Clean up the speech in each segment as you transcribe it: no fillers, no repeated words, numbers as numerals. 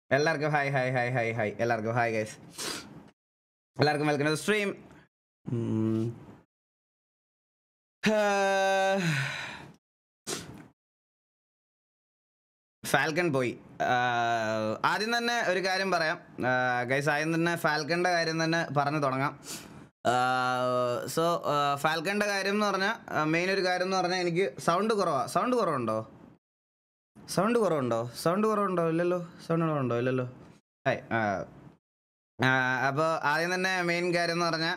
എല്ലാവർക്കും hi hi hi hi hi എല്ലാവർക്കും hi guys. എല്ലാവർക്കും വെൽക്കം ടു സ്ട്രീം. ഫാൽക്കൺ പോയി. ആദ്യം തന്നെ ഒരു കാര്യം പറയാം ഗൈസ്. ആദ്യം തന്നെ ഫാൽക്കണിൻ്റെ കാര്യം തന്നെ പറഞ്ഞു തുടങ്ങാം. സോ ഫാൽക്കണിൻ്റെ കാര്യം എന്ന് പറഞ്ഞാൽ മെയിൻ ഒരു കാര്യം എന്ന് പറഞ്ഞാൽ എനിക്ക് സൗണ്ട് കുറവുണ്ടോ? സൗണ്ട് കുറവുണ്ടോ? ഇല്ലല്ലോ. സൗണ്ട് കുറവുണ്ടോ? ഇല്ലല്ലോ. ഹായ്. അപ്പോൾ ആദ്യം തന്നെ മെയിൻ കാര്യം എന്ന് പറഞ്ഞാൽ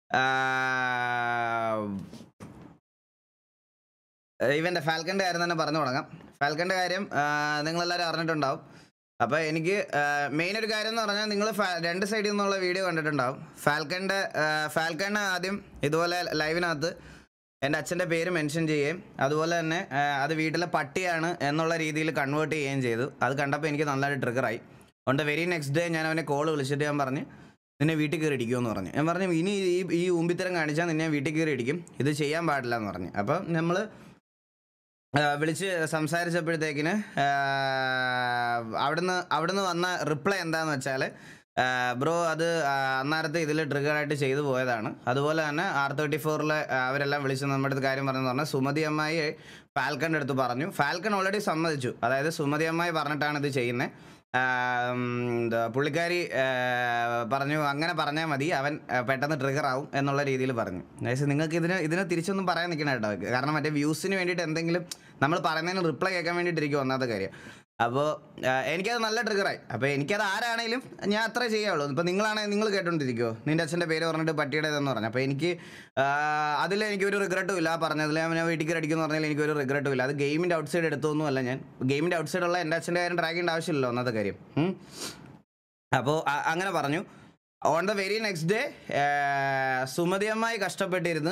ഇവൻ്റെ ഫാൽക്കണിൻ്റെ കാര്യം തന്നെ പറഞ്ഞു തുടങ്ങാം. ഫാൽക്കണിൻ്റെ കാര്യം നിങ്ങളെല്ലാവരും അറിഞ്ഞിട്ടുണ്ടാവും. അപ്പോൾ എനിക്ക് മെയിൻ ഒരു കാര്യം എന്ന് പറഞ്ഞാൽ നിങ്ങൾ രണ്ട് സൈഡിൽ നിന്നുള്ള വീഡിയോ കണ്ടിട്ടുണ്ടാവും. ഫാൽക്കണിന് ആദ്യം ഇതുപോലെ ലൈവിനകത്ത് എൻ്റെ അച്ഛൻ്റെ പേര് മെൻഷൻ ചെയ്യുകയും അതുപോലെ തന്നെ അത് വീട്ടിലെ പട്ടിയാണ് എന്നുള്ള രീതിയിൽ കൺവേർട്ട് ചെയ്യുകയും ചെയ്തു. അത് കണ്ടപ്പോൾ എനിക്ക് നല്ലതായിട്ട് ട്രിഗറായി. അതുകൊണ്ട് വെരി നെക്സ്റ്റ് ഡേ ഞാൻ അവനെ കോൾ വിളിച്ചിട്ട് ഞാൻ പറഞ്ഞ് നിന്നെ വീട്ടിൽ കയറി ഇടിക്കുമെന്ന് പറഞ്ഞു. ഞാൻ പറഞ്ഞു ഇനി ഈ ഊമ്പിത്തരം കാണിച്ചാൽ നിന്നെ വീട്ടിൽ കയറി ഇടിക്കും, ഇത് ചെയ്യാൻ പാടില്ല എന്ന് പറഞ്ഞു. അപ്പം നമ്മൾ വിളിച്ച് സംസാരിച്ചപ്പോഴത്തേക്കിന് അവിടുന്ന് വന്ന റിപ്ലൈ എന്താണെന്ന് വെച്ചാൽ, ബ്രോ അത് അന്നേരത്തെ ഇതിൽ ട്രിഗറായിട്ട് ചെയ്തു പോയതാണ്. അതുപോലെ തന്നെ R34 അവരെല്ലാം വിളിച്ച് നമ്മുടെ അടുത്ത് കാര്യം പറഞ്ഞെന്ന് പറഞ്ഞാൽ സുമതി അമ്മായി ഫാൽക്കണിൻ്റെ അടുത്ത് പറഞ്ഞു. ഫാൽക്കൺ ഓൾറെഡി സമ്മതിച്ചു. അതായത് സുമതി അമ്മായി പറഞ്ഞിട്ടാണ് ഇത് ചെയ്യുന്നത്. പുള്ളിക്കാരി പറഞ്ഞു അങ്ങനെ പറഞ്ഞാൽ മതി, അവൻ പെട്ടെന്ന് ട്രിഗറാവും എന്നുള്ള രീതിയിൽ പറഞ്ഞു. നിങ്ങൾക്ക് ഇതിനെ തിരിച്ചൊന്നും പറയാൻ നിൽക്കണം കേട്ടോ. കാരണം മറ്റേ വ്യൂസിന് വേണ്ടിയിട്ട് എന്തെങ്കിലും നമ്മൾ പറയുന്നതിന് റിപ്ലൈ കേൾക്കാൻ വേണ്ടിയിട്ടിരിക്കും ഒന്നാമത്തെ കാര്യം. അപ്പോൾ എനിക്കത് നല്ല ട്രിഗറായി. അപ്പോൾ എനിക്കത് ആരാണേലും ഞാൻ അത്രേ ചെയ്യാവുള്ളൂ. ഇപ്പോൾ നിങ്ങളാണെങ്കിൽ നിങ്ങൾ കേട്ടോണ്ടിരിക്കുമോ നിൻ്റെ അച്ഛൻ്റെ പേര് പറഞ്ഞിട്ട് പട്ടിയുടേതെന്ന് പറഞ്ഞു. അപ്പോൾ എനിക്കൊരു റിഗ്രറ്റും ഇല്ല. പറഞ്ഞതിൽ ഞാൻ വീട്ടിൽ കയറി അടിക്കുമെന്ന് പറഞ്ഞാൽ എനിക്കൊരു റിഗ്രറ്റും ഇല്ല. അത് ഗെയിമിൻ്റെ ഔട്ട് സൈഡ് എടുത്തൊന്നുമല്ല. ഞാൻ ഗെയിമിൻ്റെ ഔട്ട് സൈഡുള്ള എൻ്റെ അച്ഛൻ്റെ കാര്യം ട്രാക്ക് ചെയ്യേണ്ട ആവശ്യമില്ലല്ലോ ഒന്നാമത്തെ കാര്യം. അപ്പോൾ അങ്ങനെ പറഞ്ഞു. On the very next day സുമതിയമ്മായി കഷ്ടപ്പെട്ടിരുന്ന്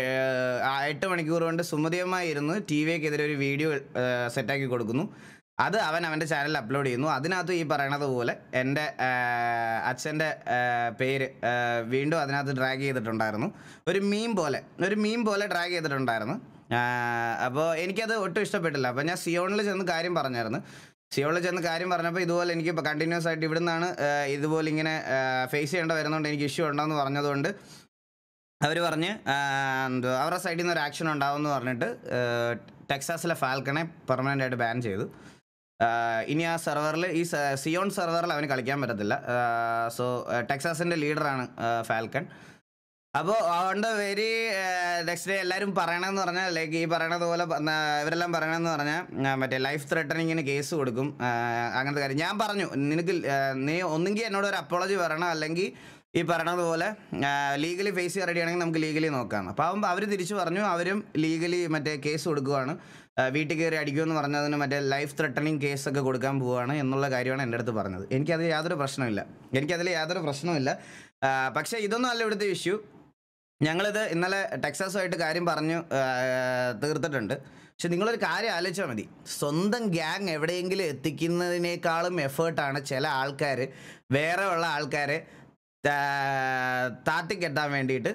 8 മണിക്കൂർ കൊണ്ട് സുമതിയമ്മായി ഇരുന്ന് TVക്കെതിരെ ഒരു വീഡിയോ സെറ്റാക്കി കൊടുക്കുന്നു. അത് അവൻ്റെ ചാനലിൽ അപ്ലോഡ് ചെയ്യുന്നു. അതിനകത്ത് ഈ പറയണത് പോലെ എൻ്റെ അച്ഛൻ്റെ പേര് വീണ്ടും അതിനകത്ത് ഡ്രാഗ് ചെയ്തിട്ടുണ്ടായിരുന്നു. ഒരു മീം പോലെ ഡ്രാഗ് ചെയ്തിട്ടുണ്ടായിരുന്നു. അപ്പോൾ എനിക്കത് ഒട്ടും ഇഷ്ടപ്പെട്ടില്ല. അപ്പോൾ ഞാൻ സിയോണിൽ ചെന്ന് കാര്യം പറഞ്ഞായിരുന്നു. സിയോണിൽ ചെന്ന് കാര്യം പറഞ്ഞപ്പോൾ ഇതുപോലെ എനിക്ക് കണ്ടിന്യൂസ് ആയിട്ട് ഇവിടെ നിന്നാണ് ഇതുപോലെ ഇങ്ങനെ ഫേസ് ചെയ്യേണ്ട വരുന്നതുകൊണ്ട് എനിക്ക് ഇഷ്യൂ ഉണ്ടെന്ന് പറഞ്ഞതുകൊണ്ട് അവർ പറഞ്ഞ് അവരുടെ സൈഡിൽ നിന്ന് ഒരു ആക്ഷൻ ഉണ്ടാവുമെന്ന് പറഞ്ഞിട്ട് ടെക്സാസിലെ ഫാൽക്കണെ പെർമനൻ്റ് ആയിട്ട് ബാൻ ചെയ്തു. ഇനി ആ സെർവറിൽ ഈ സിയോൺ സെർവറിൽ അവന് കളിക്കാൻ പറ്റത്തില്ല. സോ ടെക്സാസിൻ്റെ ലീഡറാണ് ഫാൽക്കൺ. അപ്പോൾ അതുകൊണ്ട് വെരി നെക്സ്റ്റ് ഡേ എല്ലാവരും പറയണമെന്ന് പറഞ്ഞാൽ ലൈക്ക് ഈ പറയണത് പോലെ ഇവരെല്ലാം പറയണമെന്ന് പറഞ്ഞാൽ മറ്റേ ലൈഫ് ത്രെട്ടനിങ്ങിന് കേസ് കൊടുക്കും അങ്ങനത്തെ കാര്യം. ഞാൻ പറഞ്ഞു നീ ഒന്നെങ്കിൽ എന്നോട് ഒരു അപ്പോളജി പറയണം, അല്ലെങ്കിൽ ഈ പറയണത് പോലെ ലീഗലി ഫേസ് ചെയ്യാൻ റെഡിയാണെങ്കിൽ നമുക്ക് ലീഗലി നോക്കാം. അപ്പോൾ അവർ തിരിച്ചു പറഞ്ഞു അവരും ലീഗലി മറ്റേ കേസ് കൊടുക്കുവാണ്, വീട്ടിൽ കയറി അടിക്കുമെന്ന് പറഞ്ഞതിന് മറ്റേ ലൈഫ് ത്രെട്ടനിങ് കേസൊക്കെ കൊടുക്കാൻ പോവുകയാണ് എന്നുള്ള കാര്യമാണ് എൻ്റെ അടുത്ത് പറഞ്ഞത്. എനിക്കതിൽ യാതൊരു പ്രശ്നവുമില്ല. പക്ഷേ ഇതൊന്നും അല്ല ഇവിടുത്തെ ഇഷ്യൂ. ഞങ്ങളിത് ഇന്നലെ ടെക്സാസുമായിട്ട് കാര്യം പറഞ്ഞു തീർത്തിട്ടുണ്ട്. പക്ഷെ നിങ്ങളൊരു കാര്യം ആലോചിച്ചാൽ മതി, സ്വന്തം ഗ്യാങ് എവിടെയെങ്കിലും എത്തിക്കുന്നതിനേക്കാളും എഫേർട്ടാണ് ചില ആൾക്കാർ വേറെ ഉള്ള ആൾക്കാരെ താത്തിക്കെട്ടാൻ വേണ്ടിയിട്ട്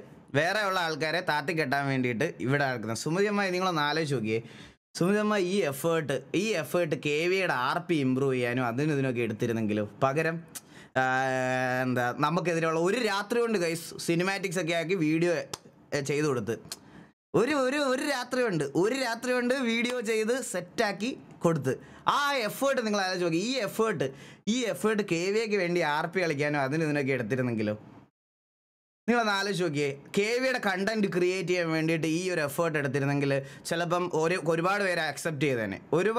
ഇവിടെ നടക്കുന്നത്. സുമതിയമ്മായി നിങ്ങളൊന്ന് ആലോചിച്ച് നോക്കിയേ. സുമതിയമ്മ ഈ എഫേർട്ട് KVയുടെ RP ഇമ്പ്രൂവ് ചെയ്യാനും ഇതിനൊക്കെ എടുത്തിരുന്നെങ്കിലും പകരം നമുക്കെതിരെയുള്ള ഒരു രാത്രി കൊണ്ട് ഗൈസ് സിനിമാറ്റിക്സ് ഒക്കെ ആക്കി വീഡിയോ ചെയ്തു കൊടുത്ത് ഒരു രാത്രി കൊണ്ട് വീഡിയോ ചെയ്ത് സെറ്റാക്കി കൊടുത്ത് ആ എഫേർട്ട് നിങ്ങൾ ആലോചിച്ച് നോക്കി. ഈ എഫേർട്ട് KVയ്ക്ക് വേണ്ടി RP കളിക്കാനും ഇതിനൊക്കെ എടുത്തിരുന്നെങ്കിലും നിങ്ങളൊന്ന് ആലോചിച്ച് നോക്കിയേ. KVയുടെ കണ്ടന്റ് ക്രിയേറ്റ് ചെയ്യാൻ വേണ്ടിയിട്ട് ഈ ഒരു എഫേർട്ട് എടുത്തിരുന്നെങ്കിൽ ചിലപ്പം ഒരുപാട് പേര് അക്സെപ്റ്റ് ചെയ്തേനെ.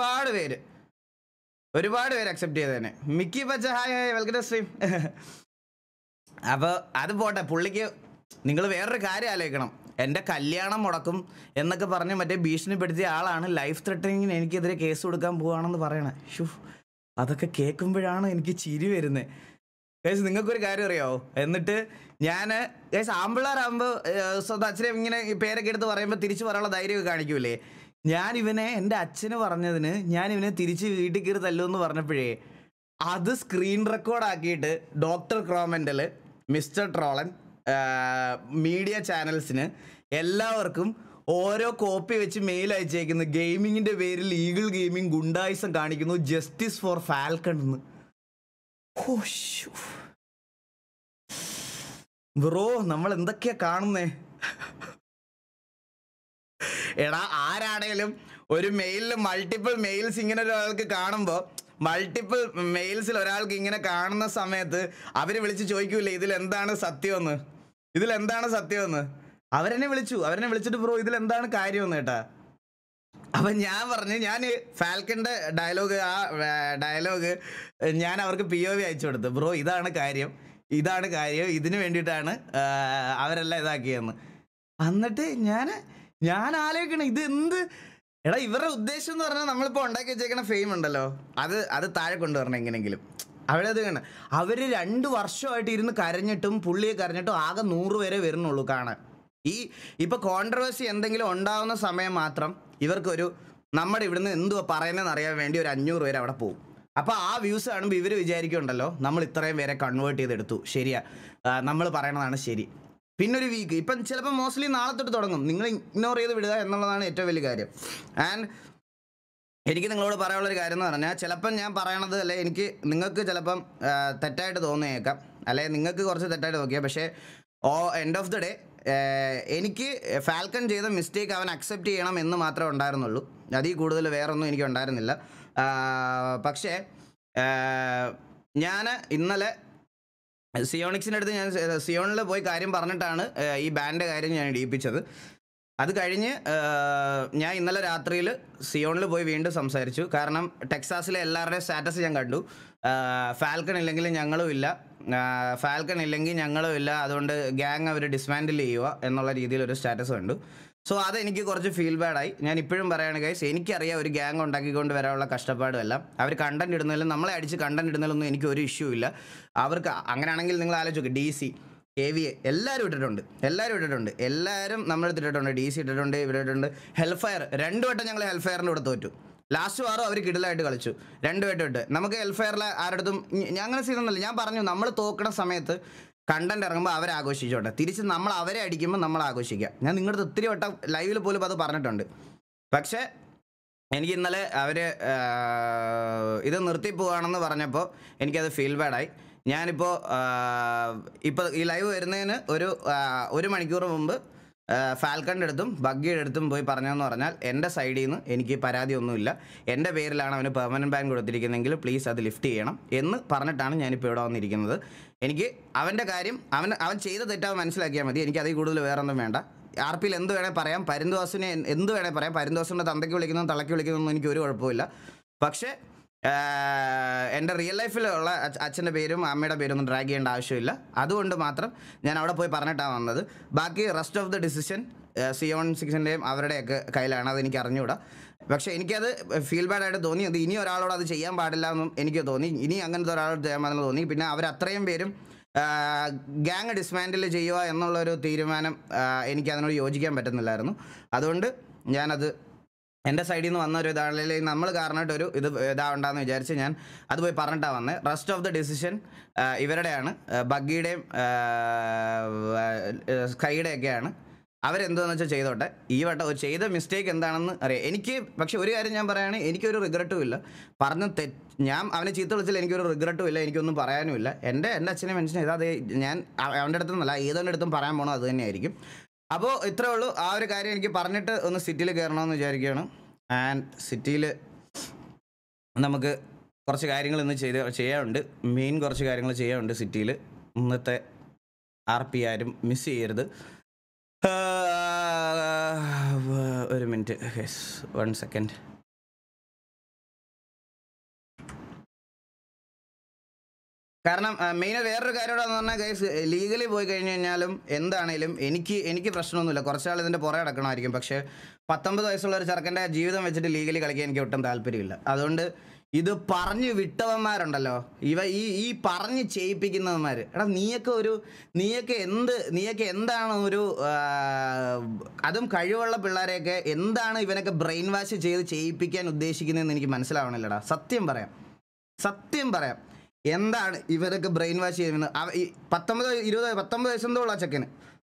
ഒരുപാട് പേര് അക്സെപ്റ്റ് ചെയ്തേനെ. മിക്കി പച്ച ഹായ് വെൽക്കം ടു സ്ട്രീം. അപ്പോൾ അത് പോട്ടെ. പുള്ളിക്ക് നിങ്ങൾ വേറൊരു കാര്യം ആലോചിക്കണം. എൻ്റെ കല്യാണം മുടക്കും എന്നൊക്കെ പറഞ്ഞ് മറ്റേ ഭീഷണിപ്പെടുത്തിയ ആളാണ് ലൈഫ് ത്രെട്ടനിങ്ങിന് എനിക്കെതിരെ കേസ് കൊടുക്കാൻ പോവുകയാണെന്ന് പറയണേ. അതൊക്കെ കേൾക്കുമ്പോഴാണ് എനിക്ക് ചിരി വരുന്നത്. നിങ്ങൾക്കൊരു കാര്യം അറിയാമോ? എന്നിട്ട് ഞാൻ ആമ്പിള്ളേരാകുമ്പോൾ സ്വന്തം അച്ഛനെ ഇങ്ങനെ പേരൊക്കെ എടുത്ത് പറയുമ്പോൾ തിരിച്ച് പറയാനുള്ള ധൈര്യമൊക്കെ കാണിക്കൂലേ. എൻ്റെ അച്ഛന് പറഞ്ഞതിന് ഞാനിവനെ തിരിച്ച് വീട്ടിൽ കയറി തല്ലുമെന്ന് പറഞ്ഞപ്പോഴേ അത് സ്ക്രീൻ റെക്കോർഡാക്കിയിട്ട് ഡോക്ടർ ക്രോമെൻ്റൽ, മിസ്റ്റർ ട്രോളൻ, മീഡിയ ചാനൽസിന് എല്ലാവർക്കും ഓരോ കോപ്പി വെച്ച് മെയിൽ അയച്ചേക്കുന്നു. ഗെയിമിങ്ങിൻ്റെ പേരിൽ ഈഗിൾ ഗെയിമിംഗ് ഗുണ്ടായിസം കാണിക്കുന്നു, ജസ്റ്റിസ് ഫോർ ഫാൽക്കൺ എന്ന്. ബ്രോ നമ്മൾ എന്തൊക്കെയാ കാണുന്നേ? എടാ ആരാണേലും ഒരു മെയിലിൽ മൾട്ടിപ്പിൾ മെയിൽസ് ഇങ്ങനെ ഒരാൾക്ക് കാണുമ്പോൾ, മൾട്ടിപ്പിൾ മെയിൽസിൽ ഒരാൾക്ക് ഇങ്ങനെ കാണുന്ന സമയത്ത് അവർ വിളിച്ച് ചോദിക്കൂലേ ഇതിലെന്താണ് സത്യമെന്ന്, ഇതിലെന്താണ് സത്യമെന്ന്. അവരെന്നെ വിളിച്ചിട്ട് ബ്രോ ഇതിലെന്താണ് കാര്യമെന്ന് കേട്ടാ. അപ്പം ഞാൻ പറഞ്ഞു, ഞാൻ ഫാൽക്കൻ്റെ ഡയലോഗ് ഞാൻ അവർക്ക് POV അയച്ചു കൊടുത്തു. ബ്രോ ഇതാണ് കാര്യം, ഇതിന് വേണ്ടിയിട്ടാണ് അവരെല്ലാം ഇതാക്കിയെന്ന്. എന്നിട്ട് ഞാൻ ആലോചിക്കണം ഇത് എന്ത്. എടാ ഇവരുടെ ഉദ്ദേശം എന്ന് പറഞ്ഞാൽ നമ്മളിപ്പോൾ ഉണ്ടാക്കി വെച്ചേക്കണ ഫെയിം ഉണ്ടല്ലോ, അത് താഴെ കൊണ്ടുവരണം എങ്ങനെയെങ്കിലും. അവിടെ അത് കാണാം. അവർ 2 വർഷമായിട്ട് ഇരുന്ന് പുള്ളിയെ കരഞ്ഞിട്ടും ആകെ 100 പേരെ വരുന്നുള്ളൂ കാണാൻ. ഇപ്പം കോൺട്രവേഴ്സി എന്തെങ്കിലും ഉണ്ടാവുന്ന സമയം മാത്രം ഇവർക്കൊരു നമ്മുടെ ഇവിടുന്ന് എന്തുവാ പറയുന്നതെന്ന് അറിയാൻ വേണ്ടി ഒരു 500 പേര് അവിടെ പോകും. അപ്പോൾ ആ വ്യൂസ് കാണുമ്പോൾ ഇവർ വിചാരിക്കുന്നുണ്ടല്ലോ നമ്മൾ ഇത്രയും പേരെ കൺവേർട്ട് ചെയ്തെടുത്തു, ശരിയാ, നമ്മൾ പറയണതാണ് ശരി. പിന്നെ ഒരു വീക്ക് ഇപ്പം ചിലപ്പോൾ മോസ്റ്റ്ലി നാളെ തൊട്ട് തുടങ്ങും. നിങ്ങൾ ഇഗ്നോർ ചെയ്ത് വിടുക എന്നുള്ളതാണ് ഏറ്റവും വലിയ കാര്യം. ആൻഡ് എനിക്ക് നിങ്ങളോട് പറയാനുള്ളൊരു കാര്യം എന്ന് പറഞ്ഞാൽ, ചിലപ്പം ഞാൻ പറയണത് അല്ലെ നിങ്ങൾക്ക് ചിലപ്പം തെറ്റായിട്ട് തോന്നിയേക്കാം, അല്ലെ നിങ്ങൾക്ക് കുറച്ച് തെറ്റായിട്ട് നോക്കിയാൽ, പക്ഷേ എൻഡ് ഓഫ് ദി ഡേ എനിക്ക് ഫാൽക്കൺ ചെയ്ത മിസ്റ്റേക്ക് അവൻ അക്സെപ്റ്റ് ചെയ്യണം എന്ന് മാത്രമേ ഉണ്ടായിരുന്നുള്ളൂ. അതിൽ കൂടുതൽ വേറൊന്നും എനിക്ക് ഉണ്ടായിരുന്നില്ല. പക്ഷേ ഞാൻ ഇന്നലെ സിയോണിക്സിൻ്റെ അടുത്ത് ഞാൻ സിയോണിൽ പോയി കാര്യം പറഞ്ഞിട്ടാണ് ഈ ബാൻഡ് കാര്യം ഞാൻ ഇടിയിപ്പിച്ചത്. അത് കഴിഞ്ഞ് ഞാൻ ഇന്നലെ രാത്രിയിൽ സിയോണിൽ പോയി വീണ്ടും സംസാരിച്ചു. കാരണം ടെക്സാസിലെ എല്ലാവരുടെയും സ്റ്റാറ്റസ് ഞാൻ കണ്ടു. ഫാൽക്കൺ ഇല്ലെങ്കിൽ ഞങ്ങളും ഇല്ല, അതുകൊണ്ട് ഗ്യാങ് അവർ ഡിസ്മാൻഡിൽ ചെയ്യുക എന്നുള്ള രീതിയിലൊരു സ്റ്റാറ്റസ് കണ്ടു. സോ അതെനിക്ക് കുറച്ച് ഫീൽ ബാഡായി. ഞാൻ ഇപ്പോഴും പറയുകയാണ് ഗൈസ്, എനിക്കറിയാം ഒരു ഗ്യാങ് ഉണ്ടാക്കിക്കൊണ്ട് വരാനുള്ള കഷ്ടപ്പാടും എല്ലാം. അവർ കണ്ടന്റ് ഇടുന്നതിലും നമ്മളെ അടിച്ച് കണ്ടന്റ് ഇടുന്നതിലൊന്നും എനിക്കൊരു ഇഷ്യൂ ഇല്ല. അവർക്ക് അങ്ങനെയാണെങ്കിൽ നിങ്ങൾ ആലോചിച്ച് നോക്ക്, DC, KVA എല്ലാവരും ഇട്ടിട്ടുണ്ട്. എല്ലാവരും നമ്മളെടുത്തിട്ടുണ്ട്. DC ഇട്ടിട്ടുണ്ട്, ഇവിടെ ഇട്ടിട്ടുണ്ട്. ഹെൽഫയർ 2 വട്ടം ഞങ്ങൾ ഹെൽഫയറിൻ്റെ കൂടെ തോറ്റു. ലാസ്റ്റ് വാരം അവർ കിടിലായിട്ട് കളിച്ചു. 2 വട്ടം ഇട്ട് നമുക്ക് ഹെൽഫയറിലെ ആരുടെടുത്തും അങ്ങനെ സീനൊന്നുമില്ല. ഞാൻ പറഞ്ഞു നമ്മൾ തോക്കണ സമയത്ത് കണ്ടന്റ് ഇറങ്ങുമ്പോൾ അവരാഘോഷിച്ചോട്ടെ, തിരിച്ച് നമ്മൾ അവരെ അടിക്കുമ്പോൾ നമ്മൾ ആഘോഷിക്കുക. ഞാൻ നിങ്ങളുടെ ഒത്തിരി വട്ടം ലൈവിൽ പോലും അത് പറഞ്ഞിട്ടുണ്ട്. പക്ഷേ എനിക്ക് ഇന്നലെ അവർ ഇത് നിർത്തിപ്പോവാണെന്ന് പറഞ്ഞപ്പോൾ എനിക്കത് ഫീൽ ബാഡായി. ഞാനിപ്പോൾ ഈ ലൈവ് വരുന്നതിന് ഒരു മണിക്കൂർ മുമ്പ് ഫാൽക്കണിൻ്റെ അടുത്തും ബഗ്ഗിയുടെ അടുത്തും പോയി പറഞ്ഞതെന്ന് പറഞ്ഞാൽ, എൻ്റെ സൈഡിൽ നിന്ന് എനിക്ക് പരാതിയൊന്നുമില്ല, എൻ്റെ പേരിലാണ് അവന് പെർമനൻറ്റ് ബാൻ കൊടുത്തിരിക്കുന്നതെങ്കിൽ പ്ലീസ് അത് ലിഫ്റ്റ് ചെയ്യണം എന്ന് പറഞ്ഞിട്ടാണ് ഞാനിപ്പോൾ ഇവിടെ വന്നിരിക്കുന്നത്. എനിക്ക് അവൻ്റെ കാര്യം അവൻ ചെയ്ത തെറ്റാവ് മനസ്സിലാക്കിയാൽ മതി. എനിക്ക് അതിൽ കൂടുതൽ വേറൊന്നും വേണ്ട. RPയിൽ എന്ത് വേണേൽ പറയാം, പരിന്തോസിനെ എന്ത് വേണേൽ പറയാം. പരിന്തോസിൻ്റെ തന്തയ്ക്ക് വിളിക്കുന്നതും തള്ളയ്ക്ക് വിളിക്കുന്നതൊന്നും എനിക്ക് ഒരു കുഴപ്പമില്ല. പക്ഷേ എൻ്റെ റിയൽ ലൈഫിലുള്ള അച്ഛൻ്റെ പേരും അമ്മയുടെ പേരും ഒന്നും ഡ്രാഗ് ചെയ്യേണ്ട ആവശ്യമില്ല. അതുകൊണ്ട് മാത്രം ഞാൻ അവിടെ പോയി പറഞ്ഞിട്ടാണ് വന്നത്. ബാക്കി റെസ്റ്റ് ഓഫ് ദ ഡിസിഷൻ C16ൻ്റെയും അവരുടെയൊക്കെ കയ്യിലാണ്, അതെനിക്ക് അറിഞ്ഞുകൂടാ. പക്ഷേ എനിക്കത് ഫീൽ ബാഡായിട്ട് തോന്നി. അത് ഇനി ഒരാളോട് അത് ചെയ്യാൻ പാടില്ല എന്നും എനിക്ക് തോന്നി. ഇനി അങ്ങനത്തെ ഒരാളോട് ചെയ്യാൻ പാടില്ലെന്ന് തോന്നി. പിന്നെ അവരത്രയും പേരും ഗ്യാങ് ഡിസ്മാൻഡിൽ ചെയ്യുക എന്നുള്ളൊരു തീരുമാനം എനിക്കതിനോട് യോജിക്കാൻ പറ്റുന്നില്ലായിരുന്നു. അതുകൊണ്ട് ഞാനത് എൻ്റെ സൈഡിൽ നിന്ന് വന്ന ഒരു ഇതാണെങ്കിൽ നമ്മൾ കാരണമായിട്ടൊരു ഇതാവണ്ടെന്ന് വിചാരിച്ച് ഞാൻ അത് പോയി പറഞ്ഞിട്ടാണ് വന്നത്. റെസ്റ്റ് ഓഫ് ദ ഡിസിഷൻ ഇവരുടെയാണ്, ബഗ്ഗിയുടെയും സ്കൈയുടെയൊക്കെയാണ്. അവരെന്താണെന്ന് വെച്ചാൽ ചെയ്തോട്ടെ. ഈ വട്ടം ചെയ്ത മിസ്റ്റേക്ക് എന്താണെന്ന് അറിയാം എനിക്ക്. പക്ഷെ ഒരു കാര്യം ഞാൻ പറയുകയാണെങ്കിൽ എനിക്കൊരു റിഗ്രറ്റും ഇല്ല. ഞാൻ അവനെ ചീത്ത വിളിച്ചാൽ എനിക്കൊരു റിഗ്രറ്റും ഇല്ല, എനിക്കൊന്നും പറയാനുമില്ല. എൻ്റെ അച്ഛനെ മനസ്സിലായി അത് ഞാൻ അവൻ്റെ അടുത്തുനിന്നല്ല ഏതൊൻ്റെ അടുത്തും പറയാൻ പോകണം, അത് തന്നെയായിരിക്കും. അപ്പോൾ ഇത്രേ ഉള്ളൂ. ആ ഒരു കാര്യം എനിക്ക് പറഞ്ഞിട്ട് ഒന്ന് സിറ്റിയിൽ കയറണമെന്ന് വിചാരിക്കുകയാണ്. ആൻഡ് സിറ്റിയിൽ നമുക്ക് കുറച്ച് കാര്യങ്ങൾ ഇന്ന് ചെയ്യാനുണ്ട്. കുറച്ച് കാര്യങ്ങൾ ചെയ്യാനുണ്ട് സിറ്റിയിൽ. ഇന്നത്തെ RP ആരും മിസ് ചെയ്യരുത്. ഒരു മിനിറ്റ്, 1 സെക്കൻഡ്. കാരണം മെയിൻ വേറൊരു കാര്യമാണെന്ന് പറഞ്ഞാൽ ഗൈസ്, ലീഗലി പോയി കഴിഞ്ഞ് കഴിഞ്ഞാലും എന്താണേലും എനിക്ക് പ്രശ്നമൊന്നുമില്ല. കുറച്ചാൾ ഇതിൻ്റെ പുറകെ നടക്കണമായിരിക്കും. പക്ഷേ 19 വയസ്സുള്ള ഒരു ചെറുക്കൻ്റെ ജീവിതം വെച്ചിട്ട് ലീഗലി കളിക്കാൻ എനിക്ക് ഒട്ടും താല്പര്യമില്ല. അതുകൊണ്ട് ഇത് പറഞ്ഞു വിട്ടവന്മാരുണ്ടല്ലോ, ഈ പറഞ്ഞ് ചെയ്യിപ്പിക്കുന്നവന്മാർ, എടാ നീയൊക്കെ എന്താണ് ഒരു അതും കഴിവുള്ള പിള്ളേരെയൊക്കെ എന്താണ് ഇവനൊക്കെ ബ്രെയിൻ വാഷ് ചെയ്യിപ്പിക്കാൻ ഉദ്ദേശിക്കുന്നതെന്ന് എനിക്ക് മനസ്സിലാവണില്ലടാ. സത്യം പറയാം എന്താണ് ഇവരൊക്കെ ബ്രെയിൻ വാഷ് ചെയ്യുന്നത്. 19 വയസ്സെന്തോള്ള ചെക്കന്,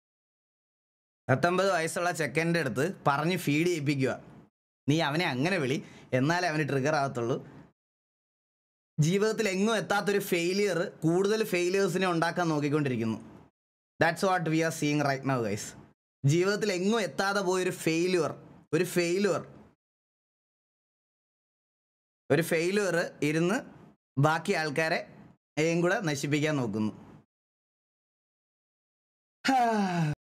19 വയസ്സുള്ള ചെക്കൻ്റെ അടുത്ത് പറഞ്ഞ് ഫീഡ് ചെയ്യിപ്പിക്കുക, നീ അവനെ അങ്ങനെ വിളി എന്നാലേ അവന് ട്രിഗർ ആകത്തുള്ളൂ. ജീവിതത്തിൽ എങ്ങും എത്താത്തൊരു ഫെയിലിയർ കൂടുതൽ ഫെയിലിയേഴ്സിനെ ഉണ്ടാക്കാൻ നോക്കിക്കൊണ്ടിരിക്കുന്നു. That's what we are seeing right now guys. ജീവിതത്തിൽ എങ്ങും എത്താതെ പോയൊരു ഒരു ഫെയിലുവർ ഇരുന്ന് ബാക്കി ആൾക്കാരെ കൂടെ നശിപ്പിക്കാൻ നോക്കുന്നു.